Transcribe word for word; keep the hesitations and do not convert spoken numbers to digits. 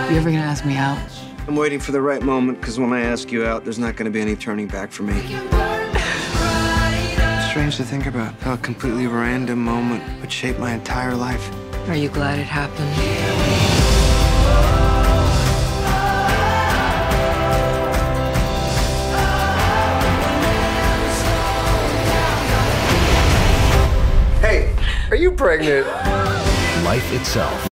You ever gonna ask me out? I'm waiting for the right moment, because when I ask you out, there's not going to be any turning back for me. Strange to think about how a completely random moment would shape my entire life. Are you glad it happened? Hey, are you pregnant? Life itself.